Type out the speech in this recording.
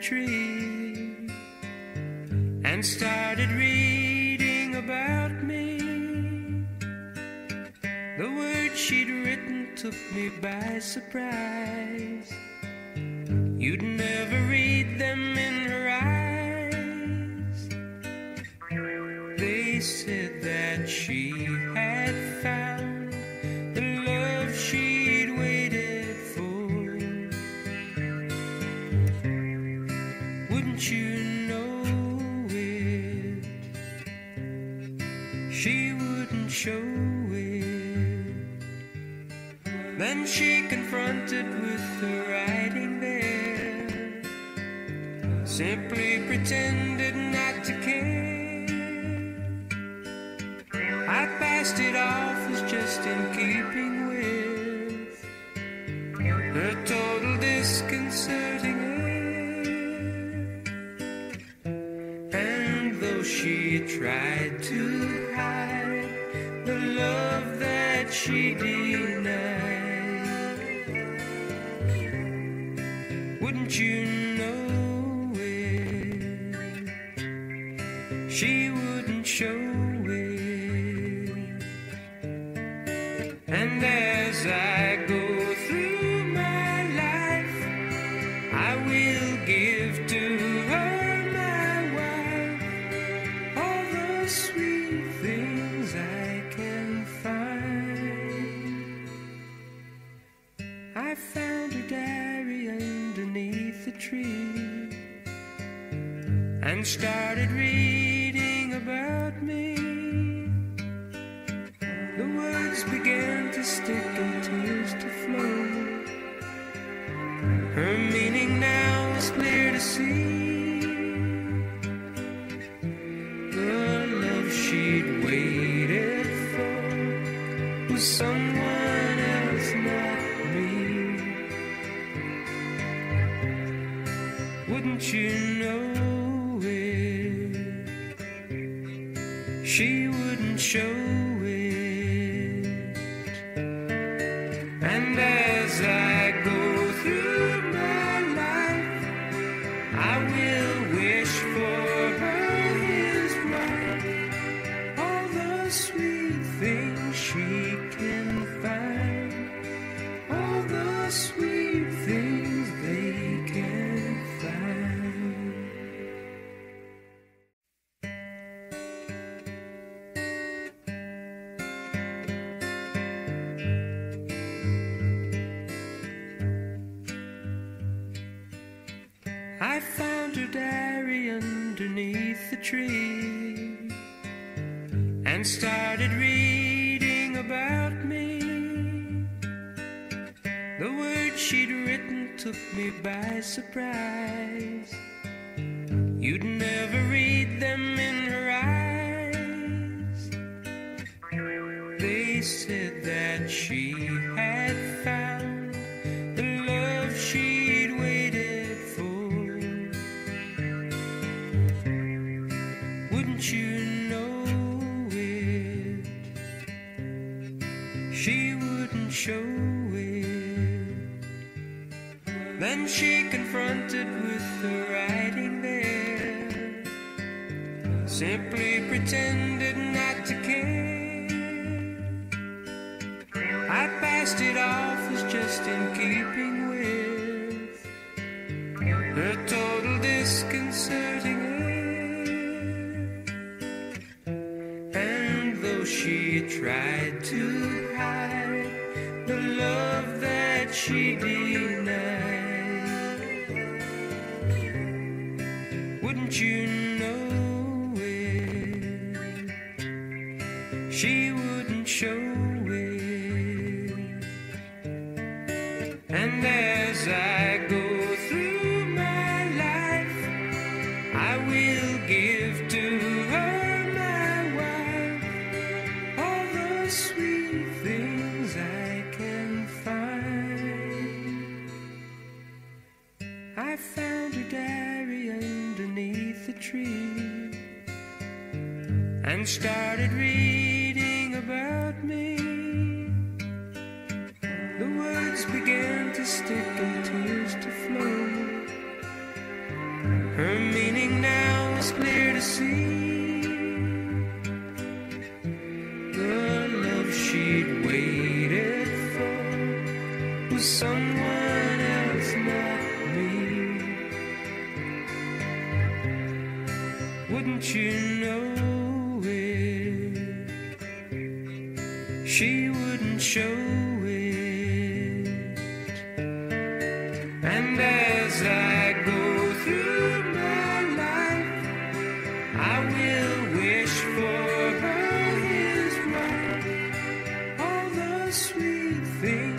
tree and started reading about me. The words she'd written took me by surprise. You'd never read them in her eyes. They said that she had found the love she'd waited for. Wouldn't you know it? She wouldn't show it. Then she confronted with the writing there, simply pretended not to care. I passed it off as just in keeping with her total disconcerting air. And though she tried to hide the love that she denied, wouldn't you know it? She wouldn't show it. And as I go through my life, I will give to her, my wife, all the sweet things I can find. I found her diary underneath the tree and started reading about me. The words began to stick and tears to flow. Her meaning now is clear to see. The love she'd waited for was someone else, not me. Wouldn't you know it? She wouldn't show it. And as I go through my life, I will wish for her his wife, all the sweet things she can find, all the sweet things they can find. I found her diary underneath the tree and started reading about me. The words she'd written took me by surprise. You'd never read them in her eyes. They said that she had found the love she'd waited for. Wouldn't you know it? She wouldn't show it. Then she confronted with the writing there, simply pretended not to care. I passed it off as just in keeping with her total disconcerting air. And though she tried to hide the love that she denied, wouldn't you know it? She wouldn't show it. And as I go through my life, I will give to her, my wife, all the sweet things I can find. I found her diary underneath the tree and started reading about me. The words began to stick and tears to flow. Her meaning now is clear to see. The love she'd waited for was someone else, not me. Wouldn't you know it? She wouldn't show it. And as I go through my life, I will wish for her his wife. All the sweet things